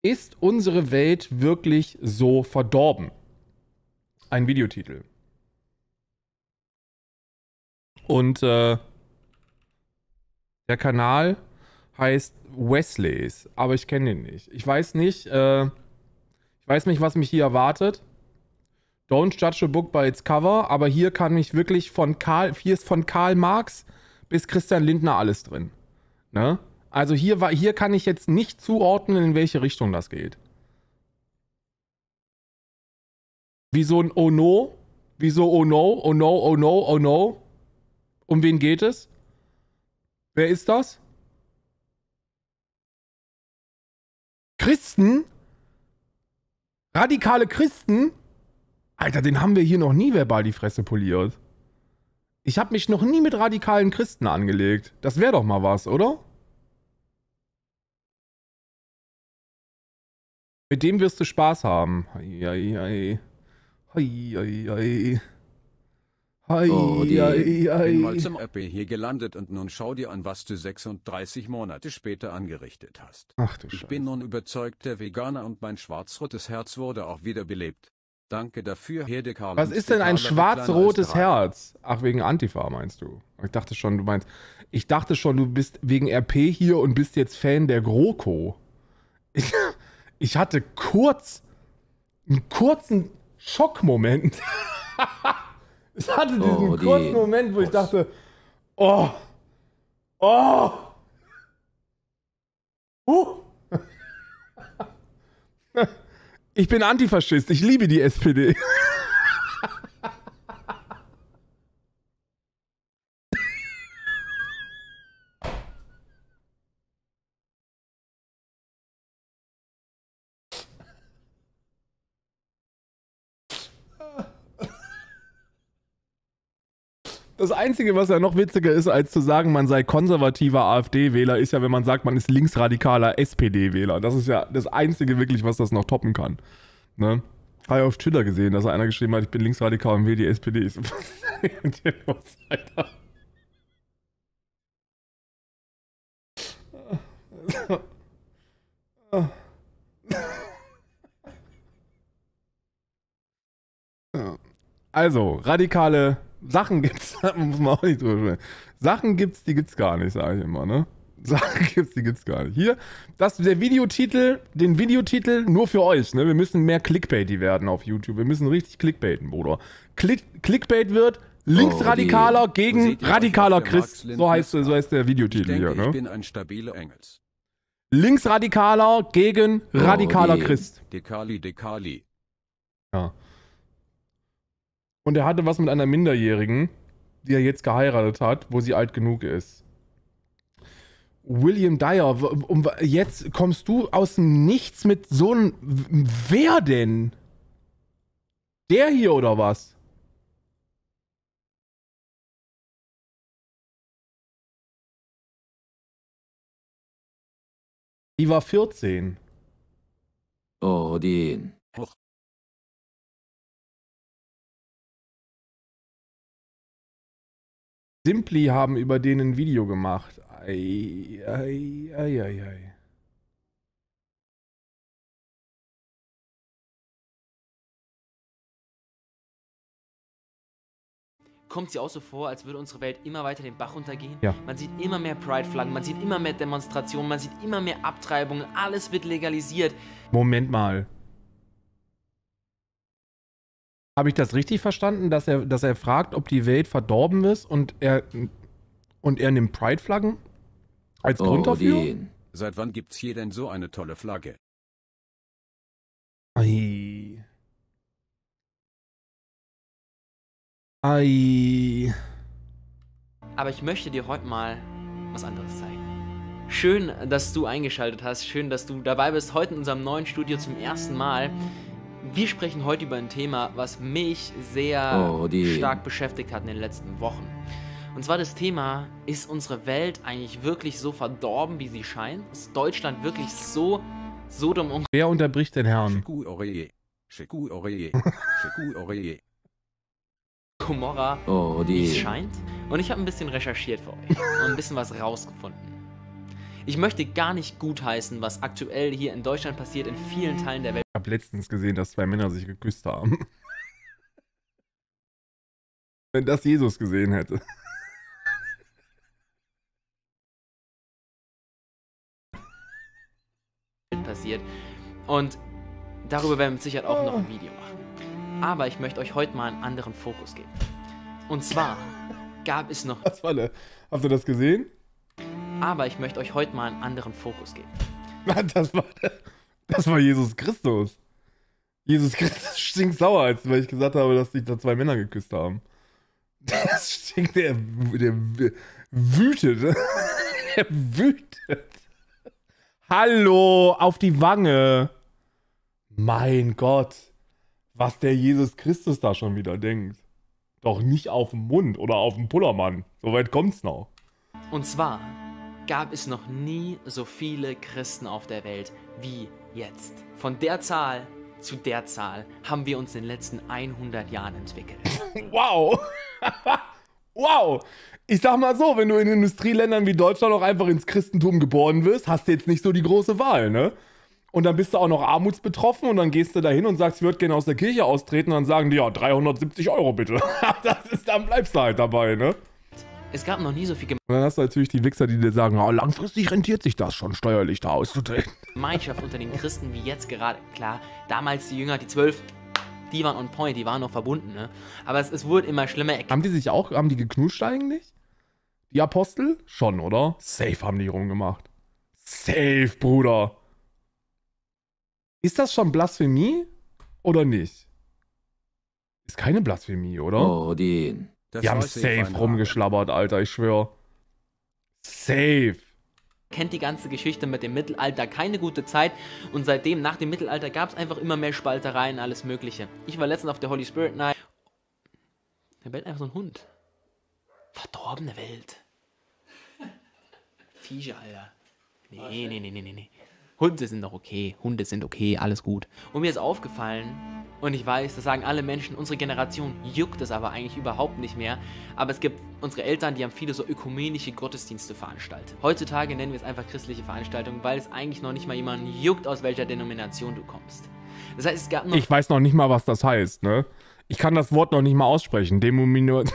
Ist unsere Welt wirklich so verdorben? Ein Videotitel. Und der Kanal heißt Wesleys, aber ich kenne ihn nicht. Ich weiß nicht, was mich hier erwartet. Don't judge a book by its cover, aber hier kann ich wirklich hier ist von Karl Marx bis Christian Lindner alles drin. Ne? Also hier kann ich jetzt nicht zuordnen, in welche Richtung das geht. Wieso ein Oh no? Wieso Oh no? Oh no, oh no, oh no? Um wen geht es? Wer ist das? Christen? Radikale Christen? Alter, den haben wir hier noch nie verbal die Fresse poliert. Ich habe mich noch nie mit radikalen Christen angelegt. Das wäre doch mal was, oder? Mit dem wirst du Spaß haben. Hei, hei, hei. Hei, hei, hei. Hei, hei, Bin mal hei. zum RP hier gelandet und nun schau dir an, was du 36 Monate später angerichtet hast. Ach du Ich Scheiße. bin nun überzeugter Veganer und mein schwarz-rotes Herz wurde auch wiederbelebt. Danke dafür, Herde Karl. Was ist denn ein schwarz-rotes Herz? Ach, wegen Antifa meinst du? Ich dachte schon, du bist wegen RP hier und bist jetzt Fan der GroKo. Ich hatte einen kurzen Schockmoment. Ich hatte diesen kurzen Moment, wo ich dachte, oh. Ich bin Antifaschist, ich liebe die SPD. Das Einzige, was ja noch witziger ist, als zu sagen, man sei konservativer AfD-Wähler, ist ja, wenn man sagt, man ist linksradikaler SPD-Wähler. Das ist ja das Einzige wirklich, was das noch toppen kann. Ne? Habe ich auf Twitter gesehen, dass einer geschrieben hat, ich bin linksradikal und wähle die SPD. Ich so, was ist denn hier los, Alter? Also, radikale Sachen gibt's, muss man auch nicht drüber sprechen. Sachen gibt's, die gibt's gar nicht, sage ich immer, ne? Sachen gibt's, die gibt's gar nicht. Hier, den Videotitel nur für euch, ne? Wir müssen mehr clickbaity werden auf YouTube. Wir müssen richtig clickbaiten, Bruder. Clickbait wird Linksradikaler gegen radikaler Christ. So heißt der Videotitel hier, ne? Ich bin ein stabiler Engels. Linksradikaler gegen radikaler Christ. Dekali. Ja. Und er hatte was mit einer Minderjährigen, die er jetzt geheiratet hat, wo sie alt genug ist. William Dyer, jetzt kommst du aus dem Nichts mit so einem... Wer denn? Der hier oder was? Die war 14. Odin. Simply haben über den ein Video gemacht. Ei. Kommt sie auch so vor, als würde unsere Welt immer weiter den Bach runtergehen? Ja. Man sieht immer mehr Pride-Flaggen, man sieht immer mehr Demonstrationen, man sieht immer mehr Abtreibungen, alles wird legalisiert. Moment mal. Habe ich das richtig verstanden, dass er fragt, ob die Welt verdorben ist und er nimmt Pride-Flaggen als Grund dafür? Seit wann gibt's hier denn so eine tolle Flagge? Ei. Aber ich möchte dir heute mal was anderes zeigen. Schön, dass du eingeschaltet hast, schön, dass du dabei bist, heute in unserem neuen Studio zum ersten Mal. Wir sprechen heute über ein Thema, was mich sehr stark beschäftigt hat in den letzten Wochen. Und zwar das Thema, ist unsere Welt eigentlich wirklich so verdorben, wie sie scheint? Ist Deutschland wirklich so Sodom und... Wer unterbricht den Herrn? Gomorra, wie es scheint? Und ich habe ein bisschen recherchiert für euch und ein bisschen was rausgefunden. Ich möchte gar nicht gutheißen, was aktuell hier in Deutschland passiert, in vielen Teilen der Welt Ich habe letztens gesehen, dass 2 Männer sich geküsst haben. Wenn das Jesus gesehen hätte. passiert. Und darüber werden wir mit Sicherheit auch noch ein Video machen. Aber ich möchte euch heute mal einen anderen Fokus geben. Und zwar gab es noch... Was war der? Habt ihr das gesehen? Aber ich möchte euch heute mal einen anderen Fokus geben. Das war Jesus Christus. Jesus Christus stinkt sauer, als weil ich gesagt habe, dass sich da 2 Männer geküsst haben. Das stinkt, der wütet. Der wütet. Hallo, auf die Wange. Mein Gott, was der Jesus Christus da schon wieder denkt. Doch nicht auf den Mund oder auf den Pullermann. Soweit kommt's noch. Und zwar gab es noch nie so viele Christen auf der Welt wie jetzt. Von der Zahl zu der Zahl haben wir uns in den letzten 100 Jahren entwickelt. Wow. Wow. Ich sag mal so, wenn du in Industrieländern wie Deutschland auch einfach ins Christentum geboren wirst, hast du jetzt nicht so die große Wahl, ne? Und dann bist du auch noch armutsbetroffen und dann gehst du da hin und sagst, ich würde gerne aus der Kirche austreten und dann sagen die, ja, 370 € bitte. Dann bleibst du halt dabei, ne? Es gab noch nie so viel Und dann hast du natürlich die Wichser, die dir sagen, oh, langfristig rentiert sich das schon, steuerlich da auszutreten. Gemeinschaft unter den Christen wie jetzt gerade. Klar, damals die Jünger, die 12, die waren on point, die waren noch verbunden, ne? Aber es wurde immer schlimmer. Haben die geknutscht eigentlich? Die Apostel? Schon, oder? Safe haben die rumgemacht. Safe, Bruder. Ist das schon Blasphemie oder nicht? Ist keine Blasphemie, oder? Odin. Die haben safe rumgeschlabbert, Alter, ich schwör. Safe. Kennt die ganze Geschichte mit dem Mittelalter, keine gute Zeit. Und seitdem, nach dem Mittelalter, gab es einfach immer mehr Spaltereien, alles Mögliche. Ich war letztens auf der Holy Spirit Night. Da bellt einfach so ein Hund. Verdorbene Welt. Viecher, Alter. Nee. Hunde sind doch okay. Hunde sind okay, alles gut. Und mir ist aufgefallen, und ich weiß, das sagen alle Menschen, unsere Generation juckt es aber eigentlich überhaupt nicht mehr. Aber es gibt unsere Eltern, die haben viele so ökumenische Gottesdienste veranstaltet. Heutzutage nennen wir es einfach christliche Veranstaltungen, weil es eigentlich noch nicht mal jemanden juckt, aus welcher Denomination du kommst. Das heißt, es gab noch... Ich weiß noch nicht mal, was das heißt, ne? Ich kann das Wort noch nicht mal aussprechen. Was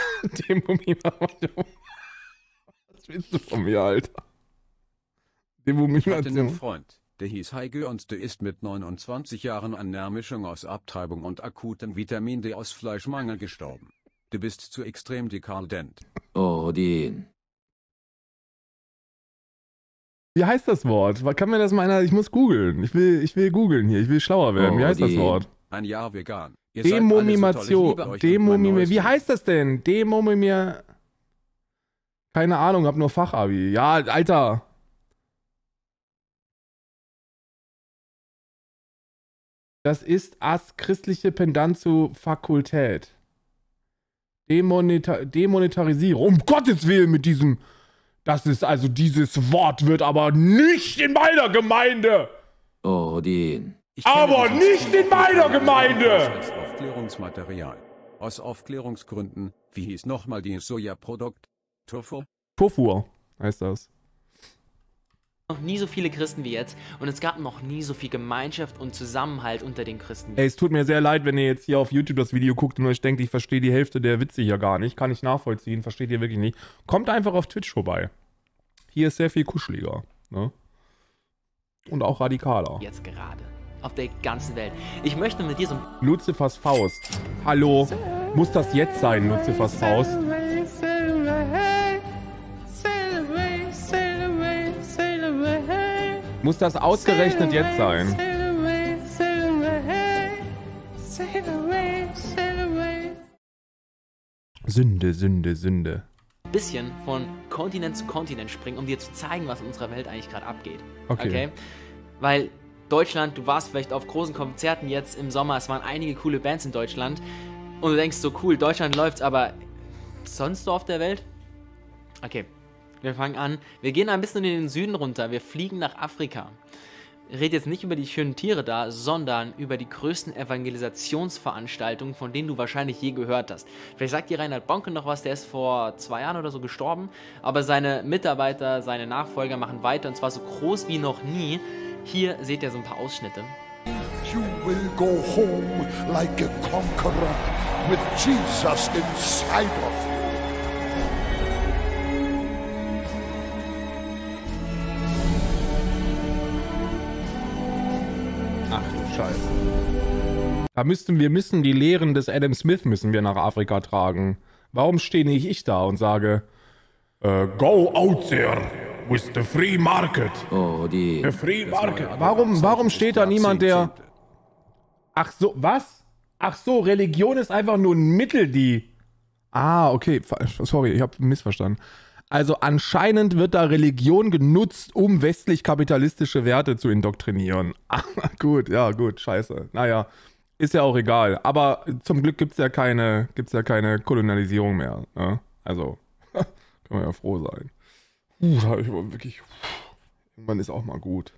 willst du von mir, Alter? Ich hatte einen Freund, der hieß Heike und der ist mit 29 Jahren an einer Mischung aus Abtreibung und akutem Vitamin D aus Fleischmangel gestorben. Du bist zu extrem dekadent. Odin. Wie heißt das Wort? Kann mir das mal einer... Ich muss googeln. Ich will googeln hier. Ich will schlauer werden. Wie heißt das Wort? Ein Jahr vegan. Demomimation. Wie heißt das denn? Demomimia... Keine Ahnung, hab nur Fachabi. Ja, Alter... Das ist christliche Pendanz Fakultät. Demonetarisierung. Um Gottes Willen mit diesem... Das ist also, dieses Wort wird aber nicht in meiner Gemeinde. Odin. Aber nicht in meiner Gemeinde. Als Aufklärungsmaterial. Aus Aufklärungsgründen. Wie hieß nochmal dieses Sojaprodukt? Tofu? Tofu heißt das. Noch nie so viele Christen wie jetzt und es gab noch nie so viel Gemeinschaft und Zusammenhalt unter den Christen. Ey, es tut mir sehr leid, wenn ihr jetzt hier auf YouTube das Video guckt und euch denkt, ich verstehe die Hälfte der Witze hier gar nicht. Kann ich nachvollziehen, versteht ihr wirklich nicht. Kommt einfach auf Twitch vorbei. Hier ist sehr viel kuscheliger, ne? Und auch radikaler. Jetzt gerade. Auf der ganzen Welt. Ich möchte mit dir so... Luzifers Faust. Hallo. Muss das jetzt sein, Luzifers Faust? Muss das ausgerechnet jetzt sein? Sünde, Sünde, Sünde. Bisschen von Kontinent zu Kontinent springen, um dir zu zeigen, was in unserer Welt eigentlich gerade abgeht. Okay? Weil Deutschland, du warst vielleicht auf großen Konzerten jetzt im Sommer, es waren einige coole Bands in Deutschland und du denkst so, cool, Deutschland läuft's, aber sonst so auf der Welt? Okay. Wir fangen an. Wir gehen ein bisschen in den Süden runter. Wir fliegen nach Afrika. rede jetzt nicht über die schönen Tiere da, sondern über die größten Evangelisationsveranstaltungen, von denen du wahrscheinlich je gehört hast. Vielleicht sagt dir Reinhard Bonke noch was, der ist vor 2 Jahren oder so gestorben, aber seine Mitarbeiter, seine Nachfolger machen weiter und zwar so groß wie noch nie. Hier seht ihr so ein paar Ausschnitte. You will go home like a conqueror with Jesus inside of you. Ach du Scheiße. Wir müssen die Lehren des Adam Smith müssen wir nach Afrika tragen. Warum stehe nicht ich da und sage, go out there with the free market. Odin. The free market. Warum steht da niemand, der... Ach so, was? Ach so, Religion ist einfach nur ein Mittel, die... Ah, okay, sorry, ich habe missverstanden. Also anscheinend wird da Religion genutzt, um westlich-kapitalistische Werte zu indoktrinieren. Ah, gut, ja, gut, scheiße. Naja, ist ja auch egal. Aber zum Glück gibt's ja keine Kolonialisierung mehr. Ne? Also, kann man ja froh sein. Da hab ich aber wirklich... Irgendwann ist auch mal gut.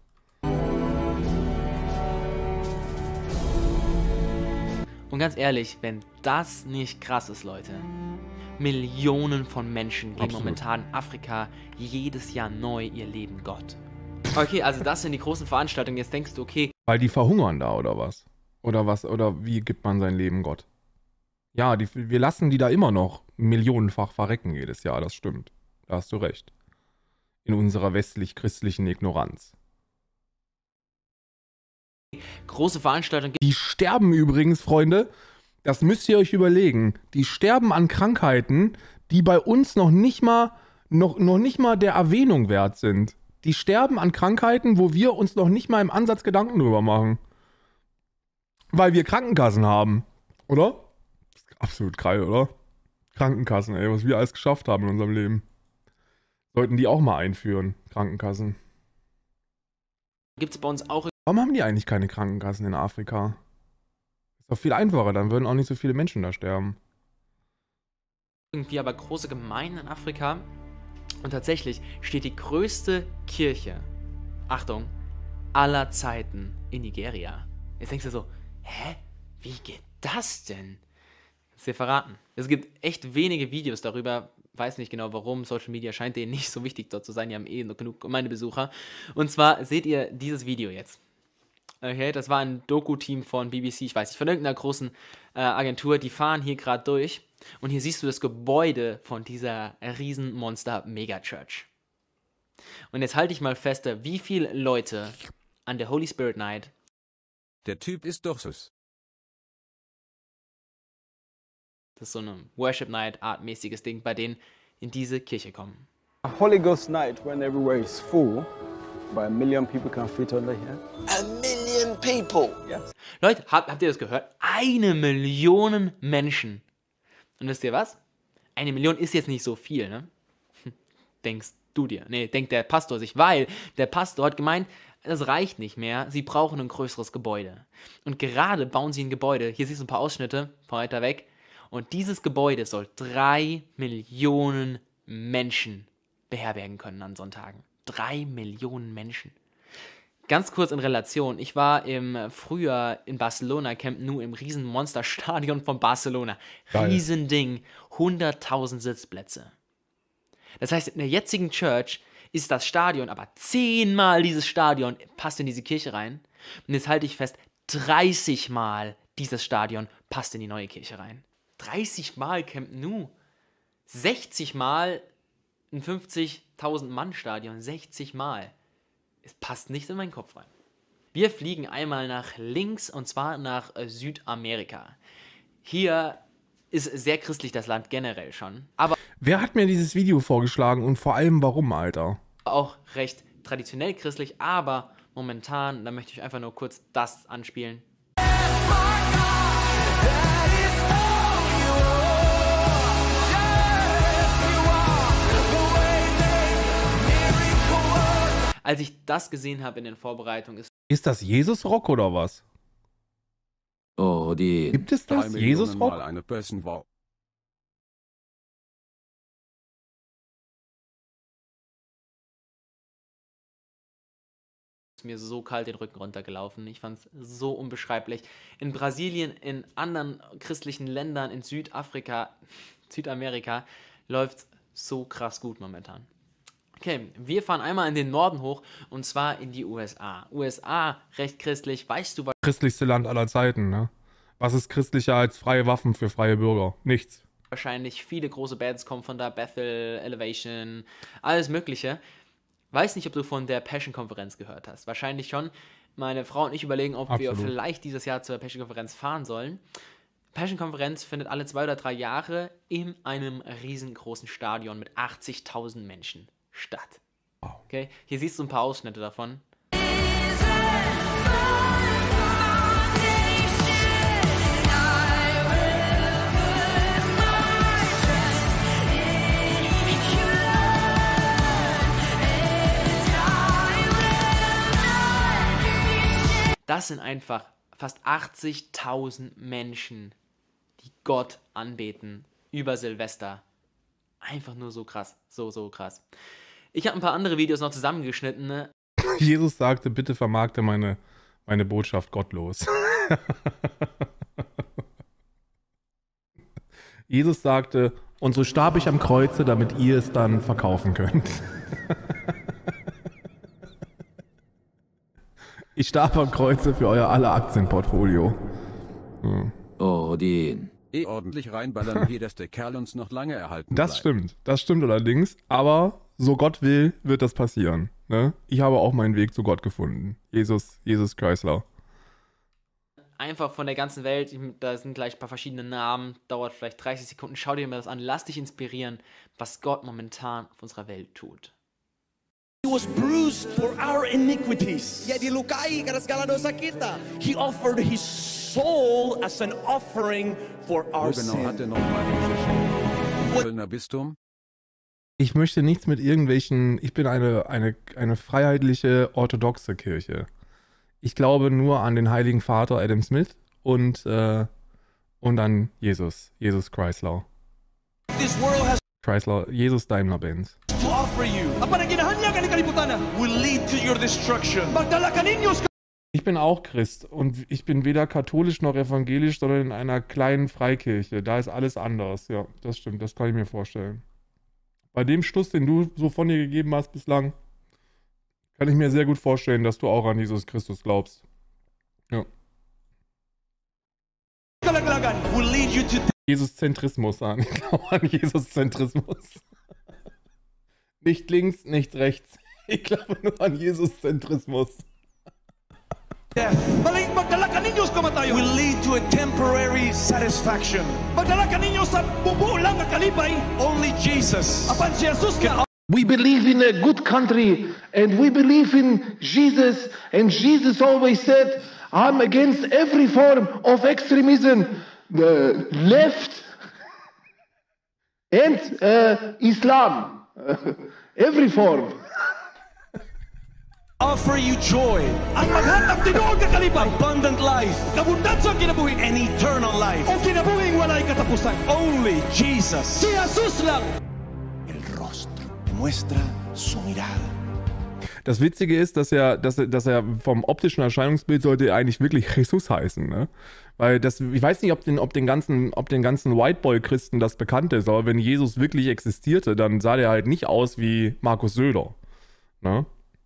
Und ganz ehrlich, wenn das nicht krass ist, Leute. Millionen von Menschen geben momentan in Afrika jedes Jahr neu ihr Leben Gott. Okay, also das sind die großen Veranstaltungen. Jetzt denkst du, okay. Weil die verhungern da, oder was? Oder was? Oder wie gibt man sein Leben Gott? Ja, wir lassen die da immer noch millionenfach verrecken jedes Jahr, das stimmt. Da hast du recht. In unserer westlich-christlichen Ignoranz. Große Veranstaltungen. Die sterben übrigens, Freunde, das müsst ihr euch überlegen. Die sterben an Krankheiten, die bei uns noch nicht mal der Erwähnung wert sind. Die sterben an Krankheiten, wo wir uns noch nicht mal im Ansatz Gedanken drüber machen. Weil wir Krankenkassen haben. Oder? Das ist absolut geil, oder? Krankenkassen, ey, was wir alles geschafft haben in unserem Leben. Sollten die auch mal einführen, Krankenkassen. Gibt es bei uns auch. Warum haben die eigentlich keine Krankenkassen in Afrika? Ist doch viel einfacher, dann würden auch nicht so viele Menschen da sterben. Irgendwie aber große Gemeinden in Afrika. Und tatsächlich steht die größte Kirche, Achtung, aller Zeiten in Nigeria. Jetzt denkst du so, hä? Wie geht das denn? Das ist dir verraten. Es gibt echt wenige Videos darüber, weiß nicht genau warum, Social Media scheint denen nicht so wichtig dort zu sein, die haben eh noch genug Gemeindebesucher. Und zwar seht ihr dieses Video jetzt. Okay, das war ein Doku-Team von BBC, ich weiß nicht, von irgendeiner großen Agentur, die fahren hier gerade durch und hier siehst du das Gebäude von dieser riesen Monster-Megachurch. Und jetzt halte ich mal fest, wie viele Leute an der Holy Spirit Night. Der Typ ist doch sus. Das ist so eine Worship Night, artmäßiges Ding, bei denen in diese Kirche kommen. A Holy Ghost night when everywhere is full, by 1 million people can fit under here. 1 million people. Yes. Leute, habt ihr das gehört? 1 Million Menschen. Und wisst ihr was? 1 Million ist jetzt nicht so viel, ne? Denkst du dir. Nee, denkt der Pastor sich, weil der Pastor hat gemeint, das reicht nicht mehr, sie brauchen ein größeres Gebäude. Und gerade bauen sie ein Gebäude, hier siehst du ein paar Ausschnitte von weiter weg, und dieses Gebäude soll 3 Millionen Menschen beherbergen können an Sonntagen. 3 Millionen Menschen. Ganz kurz in Relation, ich war im Frühjahr in Barcelona, Camp Nou, im riesen Monsterstadion von Barcelona. Riesending, 100.000 Sitzplätze. Das heißt, in der jetzigen Church ist das Stadion, aber 10-mal dieses Stadion passt in diese Kirche rein. Und jetzt halte ich fest, 30-mal dieses Stadion passt in die neue Kirche rein. 30-mal Camp Nou. 60-mal ein 50.000 Mann Stadion. 60-mal. Es passt nicht in meinen Kopf rein. Wir fliegen einmal nach links und zwar nach Südamerika. Hier ist sehr christlich das Land generell schon. Aber wer hat mir dieses Video vorgeschlagen und vor allem warum, Alter? Auch recht traditionell christlich, aber momentan, da möchte ich einfach nur kurz das anspielen. Als ich das gesehen habe in den Vorbereitungen, ist das Jesus-Rock oder was? Odin. Gibt es das? Jesus-Rock? Eine Person war. mir so kalt den Rücken runtergelaufen. Ich fand es so unbeschreiblich. In Brasilien, in anderen christlichen Ländern, in Südafrika, Südamerika läuft es so krass gut momentan. Okay, wir fahren einmal in den Norden hoch und zwar in die USA. USA, recht christlich. Weißt du, was Christlichste Land aller Zeiten, ne? Was ist christlicher als freie Waffen für freie Bürger? Nichts. wahrscheinlich viele große Bands kommen von da, Bethel, Elevation, alles mögliche. Weiß nicht, ob du von der Passion-Konferenz gehört hast. Wahrscheinlich schon. Meine Frau und ich überlegen, ob wir vielleicht dieses Jahr zur Passion-Konferenz fahren sollen. Passion-Konferenz findet alle 2 oder 3 Jahre in einem riesengroßen Stadion mit 80.000 Menschen statt. Okay, hier siehst du ein paar Ausschnitte davon. Das sind einfach fast 80.000 Menschen, die Gott anbeten über Silvester. Einfach nur so krass, so krass. Ich habe ein paar andere Videos noch zusammengeschnitten. Ne? Jesus sagte, bitte vermarkte meine Botschaft gottlos. Jesus sagte, und so starb ich am Kreuze, damit ihr es dann verkaufen könnt. Ich starb am Kreuze für euer aller Aktienportfolio. Hm. Odin. Ordentlich reinballern hier, dass der Kerl uns noch lange erhalten Das bleibt. das stimmt allerdings, aber so Gott will, wird das passieren. Ne? Ich habe auch meinen Weg zu Gott gefunden. Jesus Chrysler. Einfach von der ganzen Welt, da sind gleich ein paar verschiedene Namen, dauert vielleicht 30 Sekunden, schau dir mal das an, lass dich inspirieren, was Gott momentan auf unserer Welt tut. He was bruised for our iniquities. Ia dilukai karena segala dosa kita. He offered his soul as an offering for our Wo genau hat sin. er nochmal diese Kölner Bistum? Ich möchte nichts mit irgendwelchen, ich bin eine freiheitliche, orthodoxe Kirche. Ich glaube nur an den Heiligen Vater Adam Smith und an Jesus Chrysler. This world has Chrysler, Jesus Daimler-Benz. to offer you Apa na ginahanyan ka ni kalibutan? will lead to your destruction. Magdala ka ninyo Ich bin auch Christ und ich bin weder katholisch noch evangelisch, sondern in einer kleinen Freikirche. Da ist alles anders. Ja, das stimmt, das kann ich mir vorstellen. Bei dem Schluss, den du so von dir gegeben hast bislang, kann ich mir sehr gut vorstellen, dass du auch an Jesus Christus glaubst. Ja. kalaglagan. Will lead you to Jesus-Zentrismus an. Ich glaube an Jesus-Zentrismus. Nicht links, nicht rechts. Ich glaube nur an Jesus-Zentrismus. death. Magdala ka ninyo sa kamatayon. Will lead to a temporary satisfaction. Magdala ka ninyo sa bubuo lang nga kalipay. Only Jesus Apan si Jesus nga We believe in a good country and we believe in Jesus. And Jesus always said, I'm against every form of extremism, the left and Islam, every form. offer you joy, ang maghatag tinuod nga kalipay. abundant life, Kabundansang kinabuhi. and eternal life. O kinabuhing walay katapusan. Only Jesus. Si Jesus lang. El rostro demuestra su mirada. Das Witzige ist, dass er vom optischen Erscheinungsbild sollte eigentlich wirklich Jesus heißen, ne? Weil das, ich weiß nicht, ob den ganzen Whiteboy-Christen das bekannt ist, aber wenn Jesus wirklich existierte, dann sah der halt nicht aus wie Markus Söder, ne?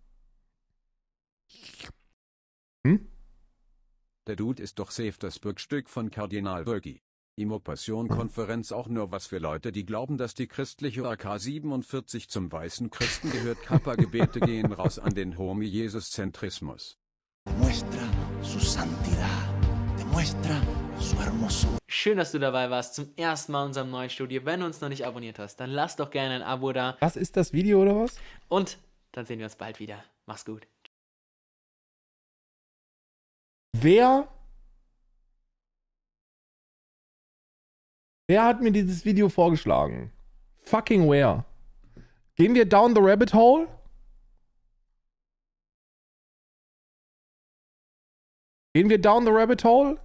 Der Dude ist doch safe das Bürgstück von Kardinal Bergi. Immo-Passion-Konferenz auch nur was für Leute, die glauben, dass die christliche AK-47 zum weißen Christen gehört. Kappa-Gebete gehen raus an den Homie Jesus-Zentrismus. Demuestra su santidad. Demuestra su hermosura. Schön, dass du dabei warst zum ersten Mal in unserem neuen Studio. Wenn du uns noch nicht abonniert hast, dann lass doch gerne ein Abo da. Das ist das Video oder was? Und dann sehen wir uns bald wieder. Mach's gut. Wer hat mir dieses Video vorgeschlagen? Fucking where? Gehen wir down the rabbit hole? Gehen wir down the rabbit hole?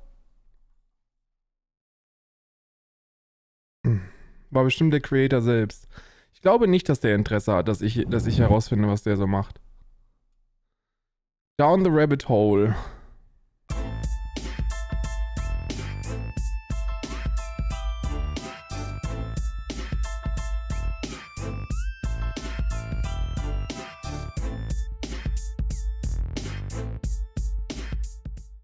War bestimmt der Creator selbst. Ich glaube nicht, dass der Interesse hat, dass ich herausfinde, was der so macht. Down the rabbit hole.